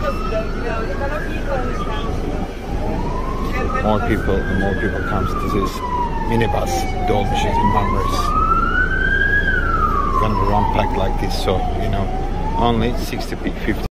More people comes to this minibus dolmens in Marmaris. It's gonna be run packed like this, so you know, only 60 50